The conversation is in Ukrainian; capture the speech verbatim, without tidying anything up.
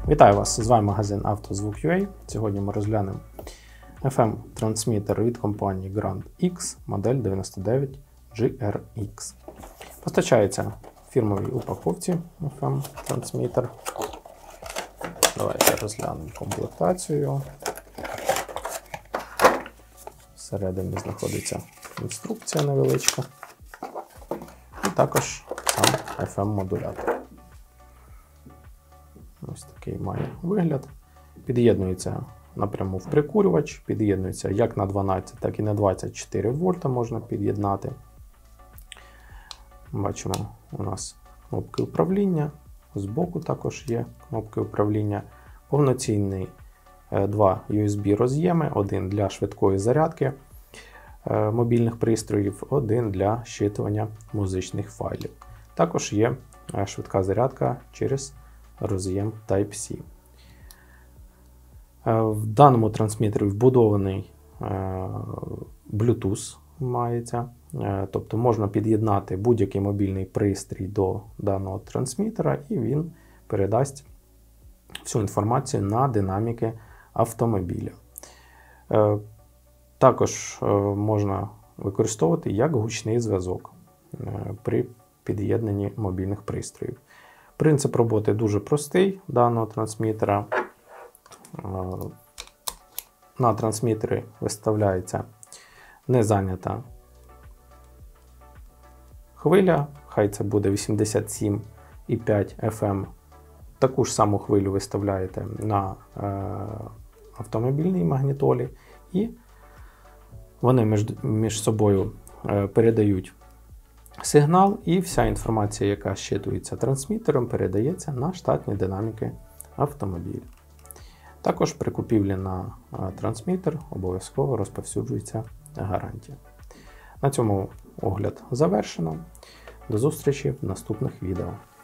Вітаю вас! З вами магазин «Автозвук.ua». Сьогодні ми розглянемо еф ем-трансмітер від компанії Grand X, модель дев'яносто дев'ять джі ар ікс. Постачається в фірмовій упаковці еф ем-трансмітер. Давайте розглянемо комплектацію. Всередині знаходиться інструкція невеличка. І також сам еф ем-модулятор. Ось такий має вигляд. Під'єднується напряму в прикурювач, під'єднується як на дванадцять, так і на двадцять чотири вольта можна під'єднати. Бачимо, у нас кнопки управління, збоку також є кнопки управління, повноцінний два ю ес бі роз'єми, один для швидкої зарядки мобільних пристроїв, один для щитування музичних файлів. Також є швидка зарядка через роз'єм Type-C. В даному трансмітері вбудований Bluetooth мається, тобто можна під'єднати будь-який мобільний пристрій до даного трансмітера, і він передасть всю інформацію на динаміки автомобіля. Також можна використовувати як гучний зв'язок при під'єднанні мобільних пристроїв. Принцип роботи дуже простий даного трансмітера. На трансмітері виставляється незайнята хвиля, хай це буде вісімдесят сім і п'ять еф ем. Таку ж саму хвилю виставляєте на автомобільній магнітолі, і вони між, між собою передають сигнал, і вся інформація, яка щитується трансмітером, передається на штатні динаміки автомобіля. Також при купівлі на трансмітер обов'язково розповсюджується гарантія. На цьому огляд завершено. До зустрічі в наступних відео.